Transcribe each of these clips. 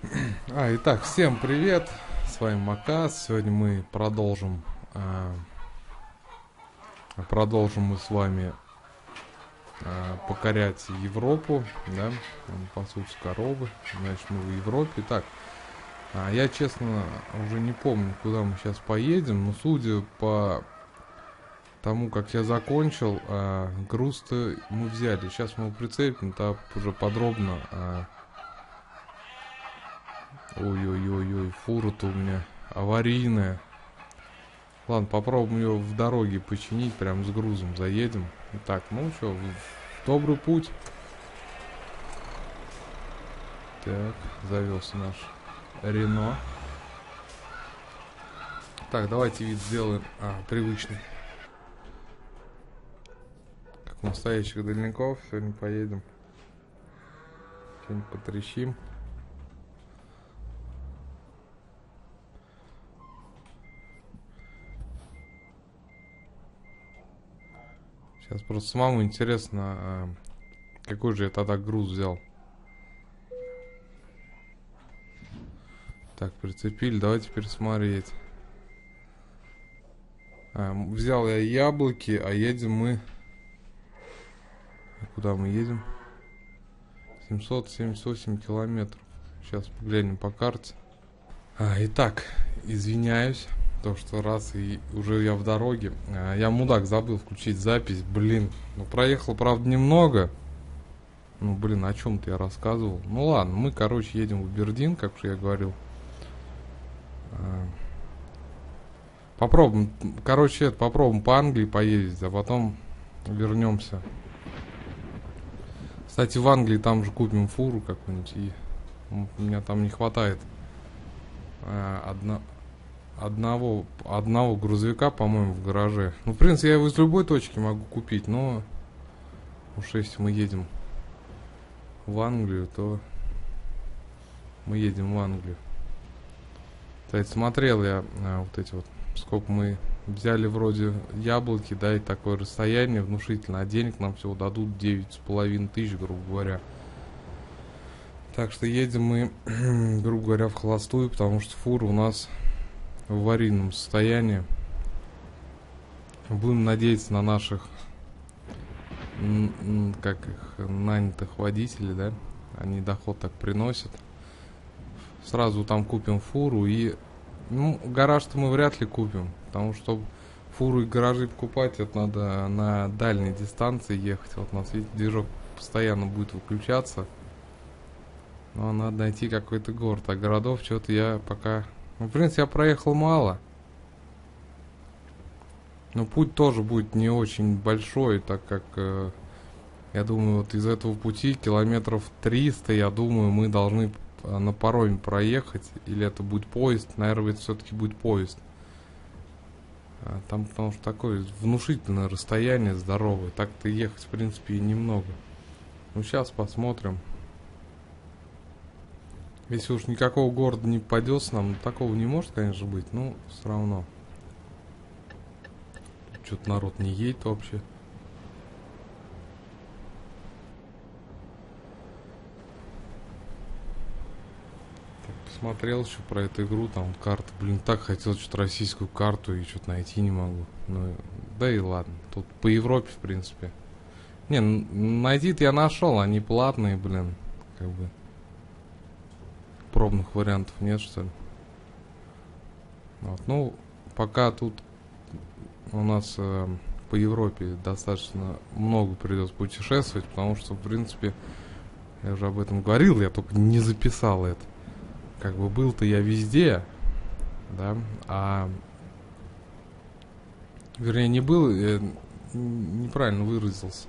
Итак, всем привет, с вами Макас. Сегодня мы продолжим мы с вами покорять Европу, да, там пасутся коровы, значит мы в Европе. Так, я честно уже не помню, куда мы сейчас поедем, но судя по тому, как я закончил, груз-то мы взяли. Сейчас мы его прицепим, там уже подробно. Ой-ой-ой-ой, фура-то у меня аварийная. Ладно, попробуем ее в дороге починить, прям с грузом заедем. Так, ну что, в добрый путь. Так, завелся наш Рено. Так, давайте вид сделаем привычный. Как у настоящих дальников. Сегодня поедем. Что-нибудь потрещим. Сейчас просто самому интересно, какой же я тогда груз взял. Так, прицепили, давайте пересмотреть. Взял я яблоки, а едем мы... Куда мы едем? 778 километров. Сейчас поглянем по карте. Итак, извиняюсь, то что раз и уже я в дороге. Я мудак, забыл включить запись. Блин, ну проехал, правда, немного. Ну, блин, о чем-то я рассказывал. Ну ладно, мы, короче, едем в Абердин, как уже я говорил. Попробуем, короче, попробуем по Англии поездить, а потом вернемся. Кстати, в Англии там же купим фуру какую-нибудь, и у меня там не хватает одного грузовика, по-моему, в гараже. Ну, в принципе, я его из любой точки могу купить, но уж если мы едем в Англию, то мы едем в Англию. Кстати, смотрел я вот эти вот, сколько мы взяли вроде яблоки, да, и такое расстояние внушительно, а денег нам всего дадут 9,5 тысяч, грубо говоря. Так что едем мы, грубо говоря, в холостую, потому что фура у нас в аварийном состоянии. Будем надеяться на наших нанятых водителей, да, они доход так приносят. Сразу там купим фуру и... Ну, гараж-то мы вряд ли купим, потому что фуру и гаражи покупать, это надо на дальней дистанции ехать. Вот у нас, видите, движок постоянно будет выключаться. Но надо найти какой-то город, а городов что-то я пока... Ну, в принципе, я проехал мало. Но путь тоже будет не очень большой, так как, я думаю, вот из этого пути километров 300, я думаю, мы должны на пароме проехать. Или это будет поезд, наверное, это все-таки будет поезд. Там, потому что такое внушительное расстояние, здоровое. Так-то ехать, в принципе, и немного. Ну, сейчас посмотрим. Если уж никакого города не попадется нам, такого не может, конечно, быть, но все равно. Что-то народ не едет вообще. Так, посмотрел еще про эту игру, там карта. Блин, так хотел что-то российскую карту и что-то найти не могу. Ну, да и ладно. Тут по Европе, в принципе. Не, найти-то я нашел, они платные, блин. Как бы. Пробных вариантов нет, что ли. Вот, ну, пока тут у нас по Европе достаточно много придется путешествовать, потому что, в принципе, я уже об этом говорил, я только не записал это. Как бы был-то я везде, да, вернее, не был, я неправильно выразился.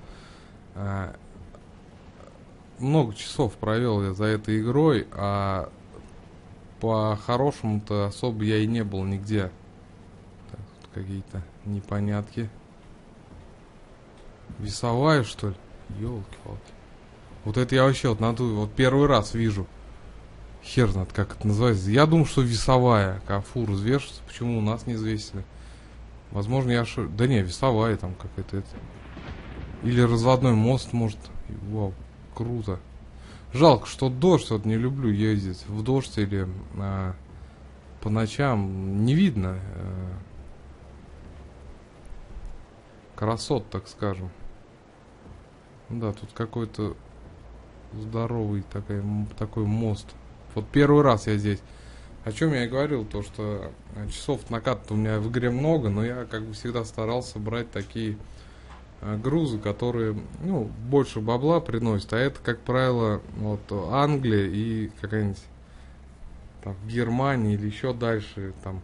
Много часов провел я за этой игрой, а по-хорошему-то особо я и не был нигде. Так, тут какие-то непонятки. Весовая, что ли? Ёлки-палки. Вот это я вообще вот надую, вот первый раз вижу. Хер знает, как это называется. Я думаю, что весовая. Когда фуру взвешивается, почему у нас не взвесили? Возможно, я ошибаюсь. Да не, весовая там какая-то это. Или разводной мост, может. Вау, круто. Жалко, что дождь, вот не люблю ездить в дождь или по ночам. Не видно красот, так скажем. Да, тут какой-то здоровый такой мост. Вот первый раз я здесь. О чем я и говорил, то что часов накат у меня в игре много, но я как бы всегда старался брать такие грузы, которые, ну, больше бабла приносят. А это, как правило, вот Англия и какая-нибудь там Германия или еще дальше, там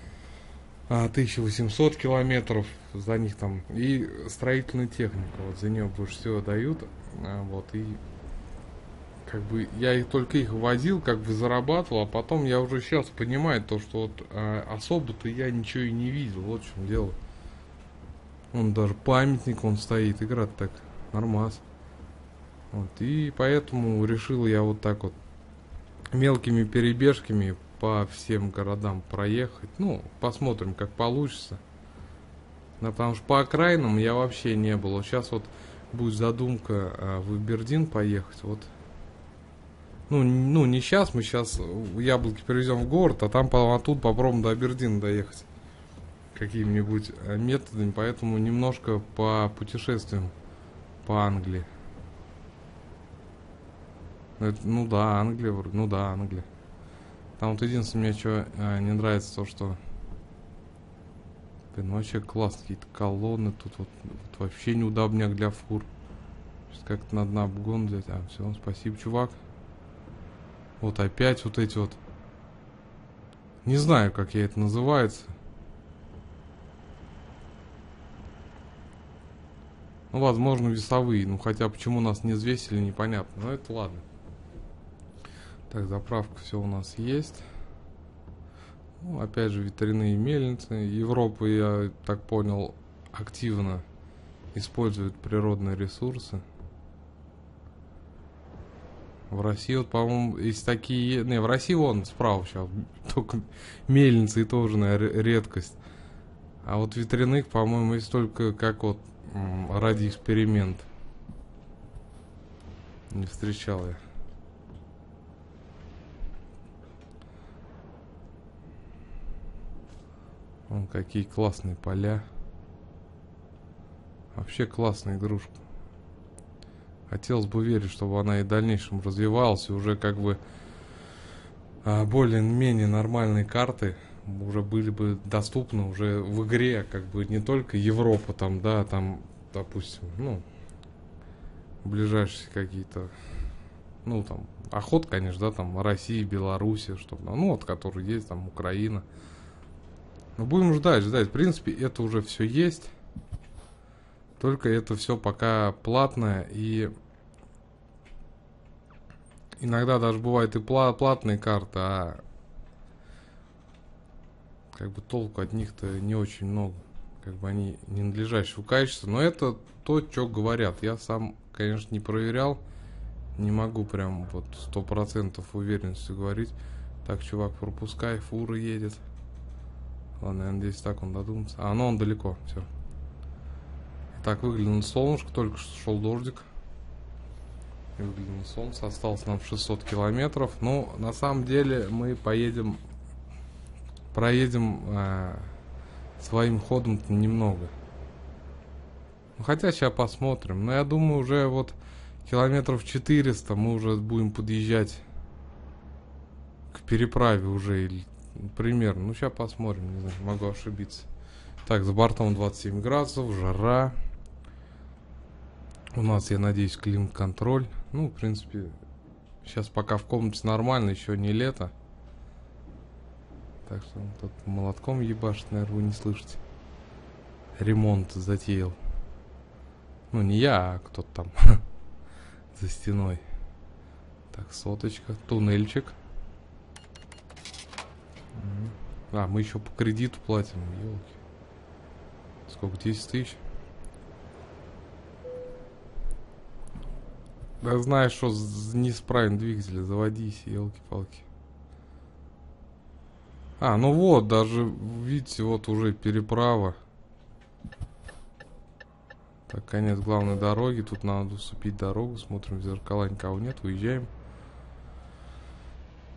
1800 километров за них там. И строительная техника, вот за нее больше всего дают. Вот, и как бы я только их возил, как бы зарабатывал, а потом я уже сейчас понимаю то, что вот особо-то я ничего и не видел, вот в чем дело. Он даже памятник, он стоит, игра так нормас. Вот, и поэтому решил я вот так вот мелкими перебежками по всем городам проехать. Ну, посмотрим, как получится. Да, потому что по окраинам я вообще не был. Вот сейчас вот будет задумка в Абердин поехать. Вот. Ну, не сейчас, мы сейчас яблоки привезем в город, а там оттуда попробуем до Абердина доехать какими-нибудь методами, поэтому немножко по путешествиям по Англии. Ну да, Англия, ну да, Англия. Там вот единственное, мне что не нравится, то что, блин, вообще класс, какие-то колонны, тут вот вообще неудобняк для фур. Сейчас как-то надо на обгон взять. Все, спасибо, чувак. Вот опять вот эти вот. Не знаю, как я это называется. Ну, возможно, весовые. Ну, хотя почему нас не взвесили, непонятно. Но это ладно. Так, заправка все у нас есть. Ну, опять же, ветряные мельницы. Европа, я так понял, активно использует природные ресурсы. В России, вот, по-моему, есть такие... Не, в России вон справа сейчас только мельницы, и тоже, наверное, редкость. А вот ветряных, по-моему, есть только как вот ради эксперимента. Не встречал я. Вон какие классные поля. Вообще классная игрушка. Хотелось бы верить, чтобы она и в дальнейшем развивалась, и уже как бы более-менее нормальные карты уже были бы доступны уже в игре, как бы не только Европа там, да, там, допустим, ну, ближайшие какие-то, ну, там, охот, конечно, да, там, Россия, Белоруссия, чтобы, ну, вот, которые есть, там, Украина. Но будем ждать, в принципе, это уже все есть, только это все пока платное, и иногда даже бывают и платные карты, а как бы толку от них-то не очень много. Как бы они не надлежащего качества. Но это то, что говорят. Я сам, конечно, не проверял. Не могу прям вот 100% уверенностью говорить. Так, чувак, пропускай, фура едет. Ладно, я надеюсь, так он додумается. Ну он далеко, все. Так, выглянуло солнышко, только что шел дождик. И выглянуло солнце. Осталось нам 600 километров. Ну, на самом деле, мы проедем своим ходом немного. Ну, хотя сейчас посмотрим. Но я думаю, уже вот километров 400 мы уже будем подъезжать к переправе уже. Или, примерно. Ну, сейчас посмотрим. Не знаю, могу ошибиться. Так, за бортом 27 градусов, жара. У нас, я надеюсь, климат-контроль. Ну, в принципе, сейчас пока в комнате нормально, еще не лето. Так что он тут молотком ебашит, наверное, вы не слышите. Ремонт затеял. Ну, не я, а кто-то там за стеной. Так, соточка, туннельчик. Мы еще по кредиту платим, елки. Сколько, 10 тысяч? Да знаешь, что неисправен двигатель, заводись, елки-палки. Ну вот, даже, видите, вот уже переправа. Так, конец главной дороги. Тут надо уступить дорогу. Смотрим в зеркала, никого нет, уезжаем.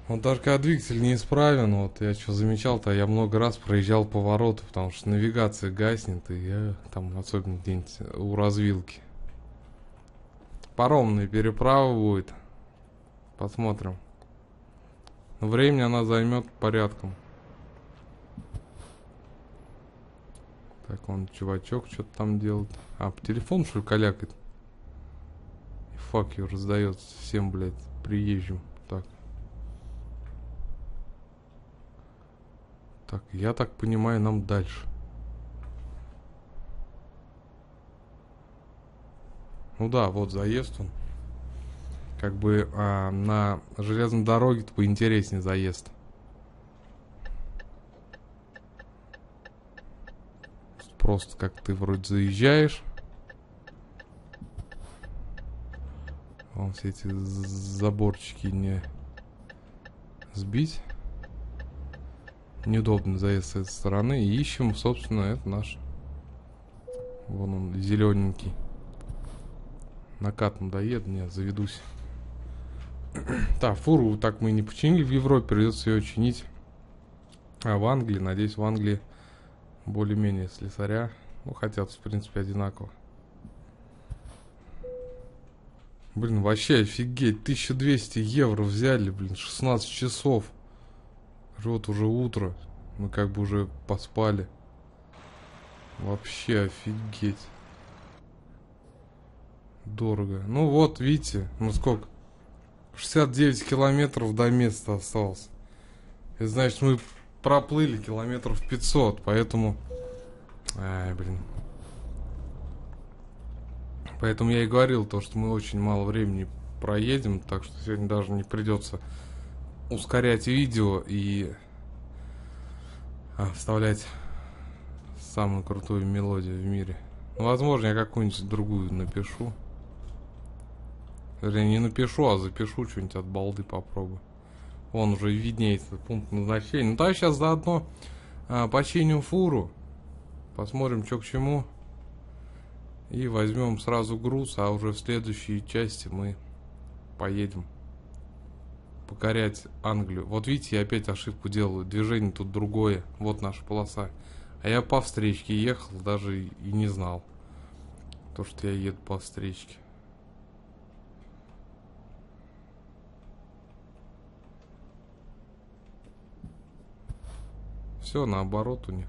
Вот даже когда двигатель неисправен, вот я что замечал-то, я много раз проезжал повороты, потому что навигация гаснет, и я там, особенно где-нибудь у развилки. Паромная переправа будет. Посмотрим. Но времени она займет порядком. Так, вон чувачок что-то там делает. А, по телефону что ли калякает? И фак ее раздает всем, блядь, приезжим. Так. Так, я так понимаю, нам дальше. Ну да, вот заезд он. Как бы на железной дороге-то поинтереснее заезд. Просто как ты вроде заезжаешь. Вон все эти заборчики не сбить. Неудобно заезд с этой стороны. И ищем, собственно, это наш. Вон он, зелененький. Накат надоеду, не, заведусь. Так, фуру так мы и не починили в Европе, придется ее чинить. А в Англии, надеюсь, в Англии более-менее слесаря. Ну, хотя, в принципе, одинаково. Блин, вообще офигеть, 1200 евро взяли, блин, 16 часов. Вот уже утро, мы как бы уже поспали. Вообще офигеть. Дорого. Ну вот, видите, ну сколько? 69 километров до места осталось. Это значит, мы проплыли километров 500, поэтому... Ай, блин. Поэтому я и говорил, то, что мы очень мало времени проедем, так что сегодня даже не придется ускорять видео и вставлять самую крутую мелодию в мире. Ну, возможно, я какую-нибудь другую напишу. Вернее, не напишу, а запишу что-нибудь от балды, попробую. Вон уже виднеется пункт назначения. Ну, да, сейчас заодно починим фуру. Посмотрим, что к чему. И возьмем сразу груз, а уже в следующей части мы поедем покорять Англию. Вот видите, я опять ошибку делаю. Движение тут другое. Вот наша полоса. А я по встречке ехал, даже и не знал, то, что я еду по встречке. Все наоборот у них.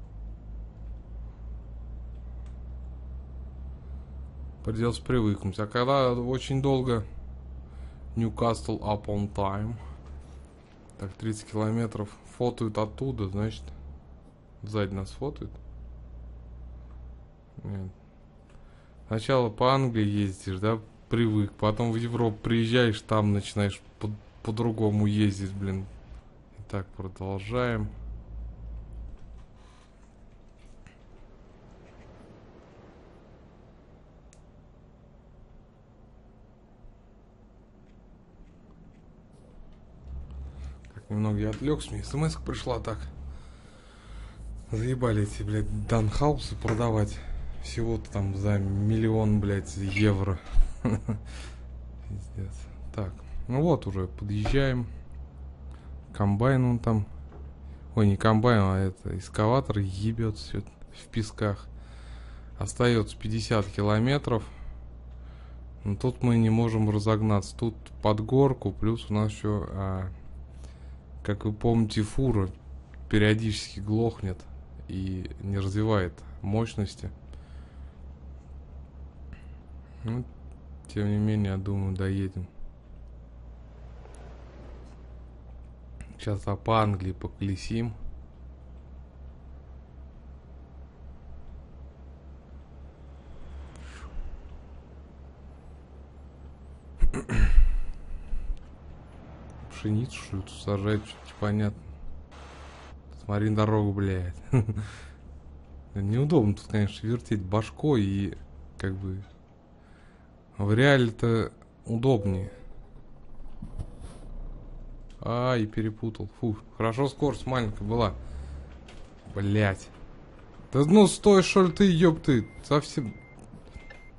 Придется привыкнуть. А когда очень долго Newcastle upon Tyne, так 30 километров фотают оттуда, значит, сзади нас фотают. Нет. Сначала по Англии ездишь, да, привык, потом в Европу приезжаешь, там начинаешь по-другому ездить, блин. Итак, продолжаем. Немного я отвлекся, мне смс пришла так. Заебали эти, блядь, данхаусы продавать. Всего-то там за 1 миллион, блядь, евро. Пиздец. Так, ну вот уже подъезжаем. Комбайн он там. Ой, не комбайн, а это экскаватор ебет все в песках. Остается 50 километров. Но тут мы не можем разогнаться. Тут под горку, плюс у нас еще... как вы помните, фура периодически глохнет и не развивает мощности. Ну, тем не менее, я думаю, доедем. Сейчас по Англии поколесим. Пшеницу, что ли, тут сажать, что-то непонятно. Смотри на дорогу, блядь. Неудобно тут, конечно, вертеть башкой и как бы в реале-то удобнее. И перепутал. Фу, хорошо скорость маленькая была. Блять. Да ну стой, что ли ты, ёпты. Совсем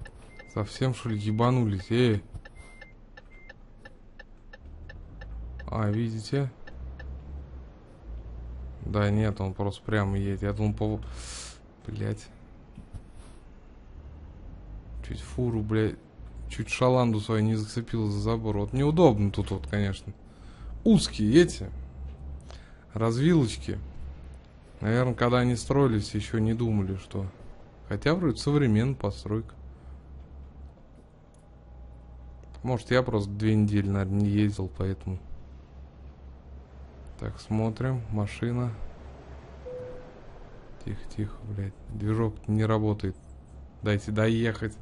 что ли ебанулись, А, видите? Да нет, он просто прямо едет. Я думал, блять. Чуть фуру, блядь. Чуть шаланду свою не зацепил за забор. Вот неудобно тут вот, конечно. Узкие эти развилочки. Наверное, когда они строились, еще не думали, что... Хотя вроде современная постройка. Может, я просто 2 недели, наверное, не ездил, поэтому... Так, смотрим. Машина. Тихо, тихо, блядь. Движок не работает. Дайте доехать.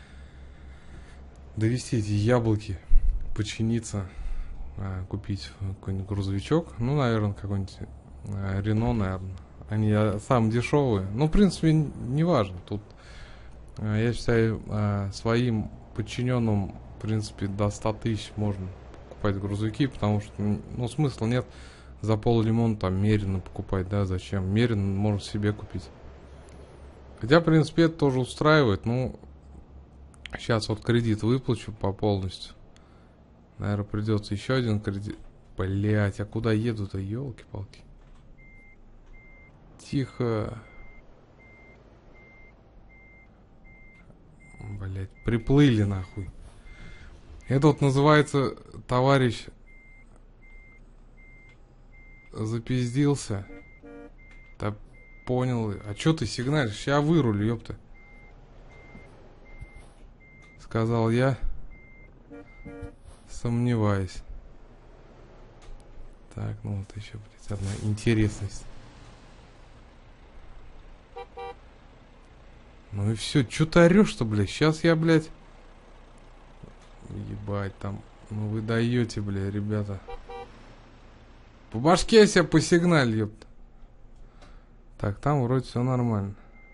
Довести эти яблоки. Починиться. Купить какой-нибудь грузовичок. Ну, наверное, какой-нибудь Рено, наверное. Они самые дешевые. Ну, в принципе, не важно. Тут, я считаю, своим подчиненным, в принципе, до 100 тысяч можно покупать грузовики, потому что, ну, смысла нет за пол-лимона там Мерина покупать, да, зачем? Мерин можно себе купить. Хотя, в принципе, это тоже устраивает, ну, сейчас вот кредит выплачу по полностью. Наверное, придется еще один кредит. Блять, а куда еду-то, елки-палки? Тихо. Блять, приплыли нахуй. Это вот называется, товарищ запиздился. Да понял. А чё ты сигналишь? Сейчас вырулю, ёпта. Сказал я, сомневаюсь. Так, ну вот еще, блядь, одна интересность. Ну и все, чё ты орешь-то, блядь? Сейчас я, блядь... Ебать там. Ну вы даете, блядь, ребята. По башке я себя посигналь, ёпта. Так, там вроде все нормально.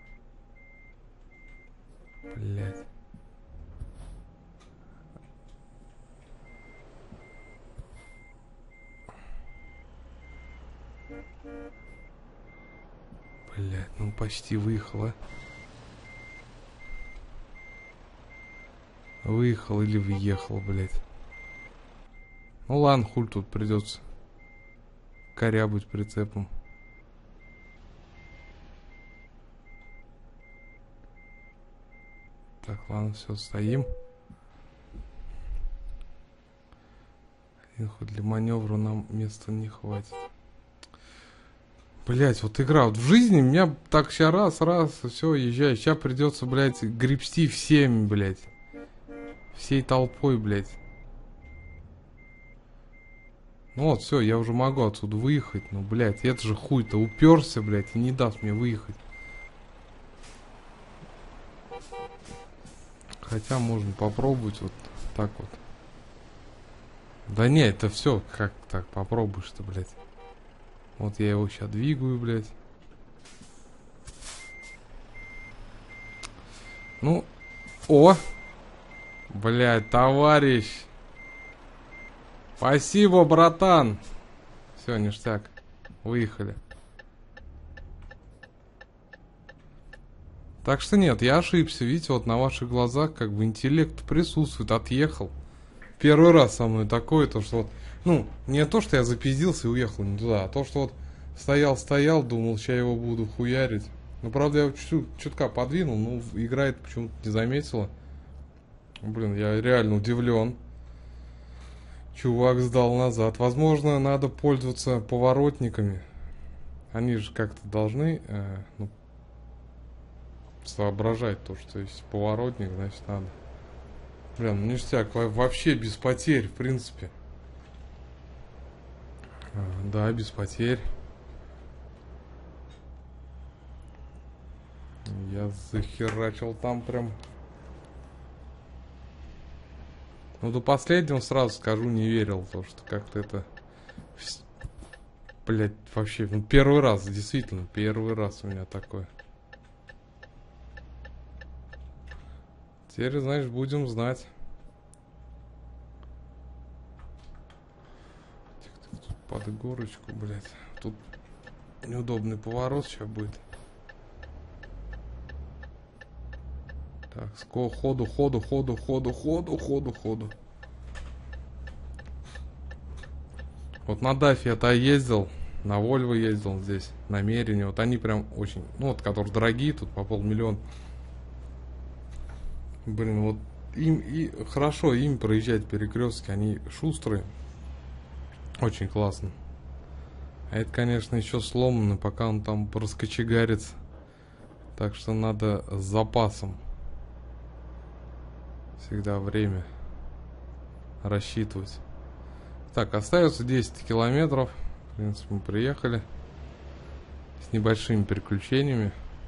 Блядь. Блядь, ну почти выехала. Выехал или въехал, блядь. Ну ладно, хуй тут придется корябать прицепом. Так, ладно, все, стоим. Один ход для маневра, нам места не хватит. Блять, вот игра. Вот в жизни меня так сейчас раз, все, езжай. Сейчас придется, блядь, гребсти всеми, блядь. Всей толпой, блядь. Ну вот, все, я уже могу отсюда выехать. Ну, блядь, это же хуй-то уперся, блядь, и не даст мне выехать. Хотя можно попробовать вот так вот. Да не, это все, как так попробуешь-то, блядь. Вот я его сейчас двигаю, блядь. Ну, о! Блядь, товарищ! Спасибо, братан! Все, ништяк. Выехали. Так что нет, я ошибся. Видите, вот на ваших глазах как бы интеллект присутствует. Отъехал. Первый раз со мной такое, то что вот... Ну, не то, что я запиздился и уехал не туда, а то, что вот стоял, думал, сейчас его буду хуярить. Ну, правда, я его чутка подвинул, но играет почему-то не заметила. Блин, я реально удивлен. Чувак сдал назад. Возможно, надо пользоваться поворотниками. Они же как-то должны ну, соображать то, что если поворотник, значит надо. Блин, ништяк, вообще без потерь, в принципе. Да, без потерь. Я захерачил там прям. Ну, до последнего, сразу скажу, не верил, то что как-то это... Блять, вообще, ну, первый раз, действительно, первый раз у меня такое. Теперь, знаешь, будем знать. Тут под горочку, блять. Тут неудобный поворот сейчас будет. Так, ходу. на Дафе я-то ездил, на Вольво ездил здесь, на Мерине. Вот они прям очень, ну вот, которые дорогие, тут по 500 000. Блин, вот им и хорошо им проезжать перекрестки, они шустрые. Очень классно. А это, конечно, еще сломано, пока он там раскочегарится. Так что надо с запасом всегда время рассчитывать. Так, остается 10 километров. В принципе, мы приехали. С небольшими приключениями.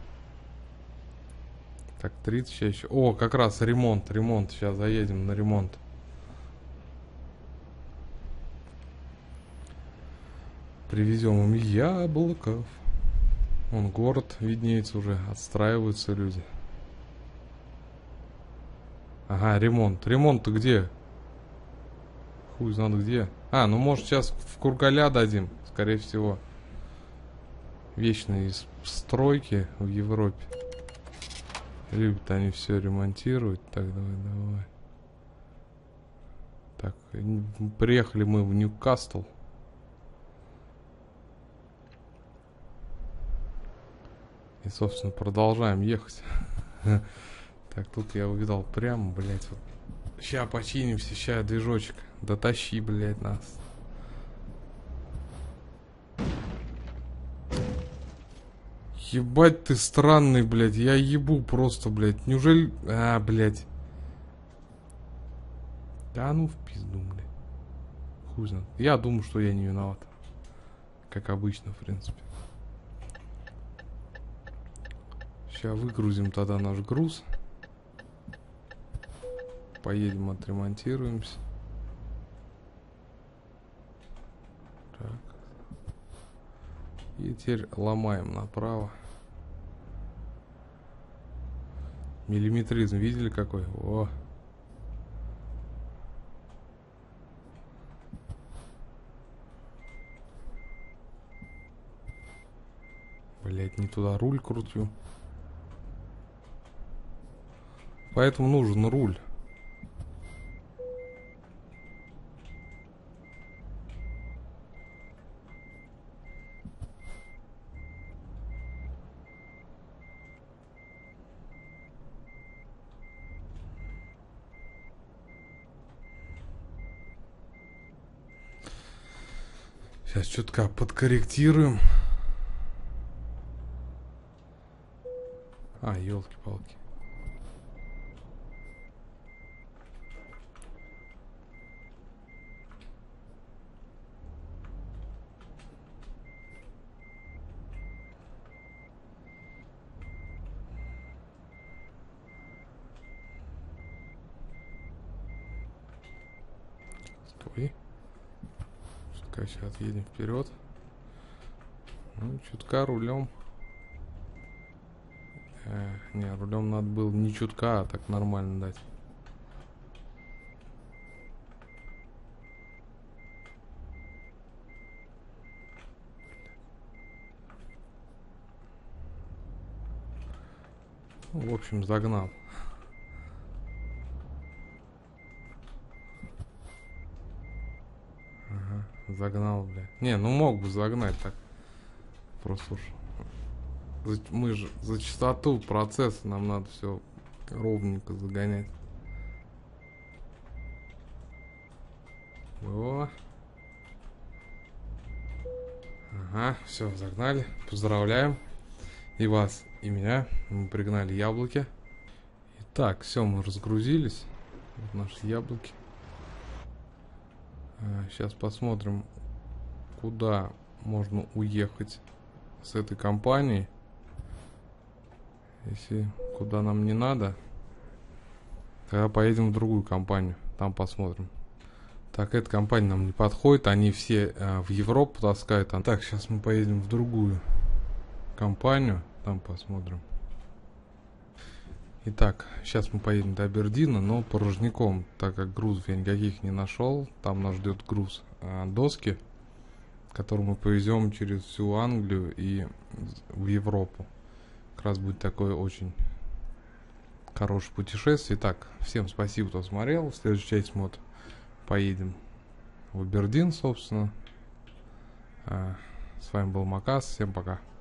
Так, 30 еще. О, как раз ремонт. Ремонт. Сейчас заедем на ремонт. Привезем им яблоков. Вон город виднеется уже. Отстраиваются люди. Ага, ремонт. Ремонт-то где? Хуй знает где. А, ну может сейчас в Кургаля дадим. Скорее всего. Вечные стройки в Европе. Любят они все ремонтировать. Так, давай. Так, приехали мы в Ньюкасл. И, собственно, продолжаем ехать. Так, тут я увидал прямо, блядь, вот. Ща починимся, ща движочек. Дотащи, блядь, нас. Ебать ты странный, блядь. Я ебу просто, блядь. Неужели... А, блядь. Да ну в пизду, блядь. Хуй знает. Я думаю, что я не виноват. Как обычно, в принципе. Сейчас выгрузим тогда наш груз. Поедем, отремонтируемся. Так. И теперь ломаем направо. Миллиметризм видели какой? О! Блять, не туда руль крутю. Поэтому нужен руль. Сейчас чутка подкорректируем. А, елки-палки. Стой. Чутка сейчас едем вперед. Ну, чутка рулем. Не, рулем надо было не чутка, а так нормально дать. Ну, в общем, загнал. Ага, загнал, бля. Не, ну мог бы загнать так. Просто уж. Мы же за частоту процесса нам надо все ровненько загонять. О. Ага, все, загнали. Поздравляем. И вас, и меня. Мы пригнали яблоки. Итак, все, мы разгрузились. Вот наши яблоки. Сейчас посмотрим, куда можно уехать с этой компанией. Если куда нам не надо, тогда поедем в другую компанию. Там посмотрим. Так, эта компания нам не подходит. Они все в Европу таскают. Так, сейчас мы поедем в другую компанию. Там посмотрим. Итак, сейчас мы поедем до Абердина, но порожняком, так как грузов я никаких не нашел. Там нас ждет груз доски, который мы повезем через всю Англию и в Европу. Как раз будет такое очень хорошее путешествие. Итак, всем спасибо, кто смотрел. В следующей части мы поедем в Абердин, собственно. С вами был Макас. Всем пока.